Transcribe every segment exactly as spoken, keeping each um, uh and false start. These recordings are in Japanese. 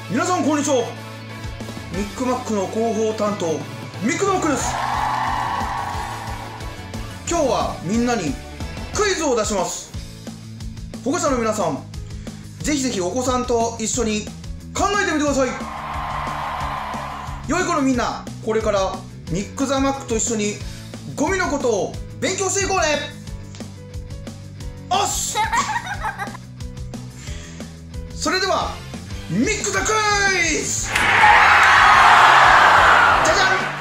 皆さんこんにちは。ミックマックの広報担当ミックマックです。今日はみんなにクイズを出します。保護者の皆さん、ぜひぜひお子さんと一緒に考えてみてください。良い子のみんな、これからミックザマックと一緒にゴミのことを勉強していこうね。おっしそれではミックザクイズ。じゃ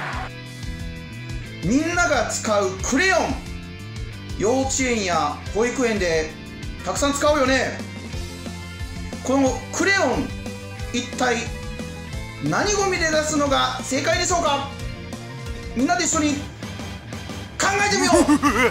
じゃん。みんなが使うクレヨン、幼稚園や保育園でたくさん使うよね。このクレヨン、一体何ゴミで出すのが正解でしょうか。みんなで一緒に考えてみよう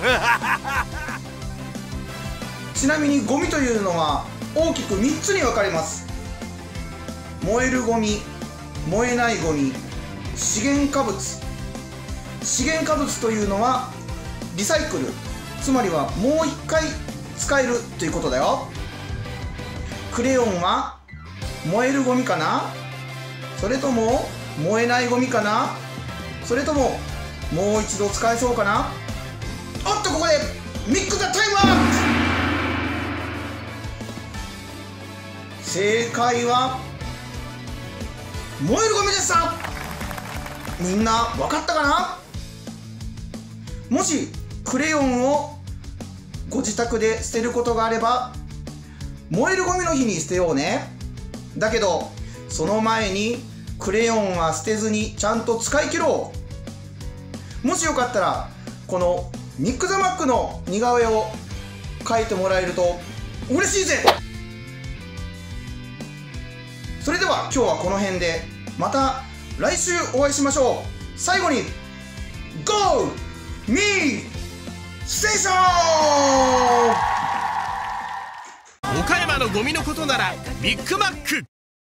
ちなみにゴミというのは大きくみっつに分かれます。燃えるゴミ、燃えないゴミ、資源化物。資源化物というのはリサイクル、つまりはもう一回使えるということだよ。クレヨンは燃えるゴミかな、それとも燃えないゴミかな、それとももう一度使えそうかな。おっと、ここでミックザタイムアップ。正解は燃えるゴミでした。みんな分かったかな。もしクレヨンをご自宅で捨てることがあれば燃えるゴミの日に捨てようね。だけどその前にクレヨンは捨てずにちゃんと使い切ろう。もしよかったらこのミックザマックの似顔絵を描いてもらえると嬉しいぜ。それでは今日はこの辺で、また来週お会いしましょう。最後に ゴー ミー ステーション。 岡山のゴミのことならビッグマック。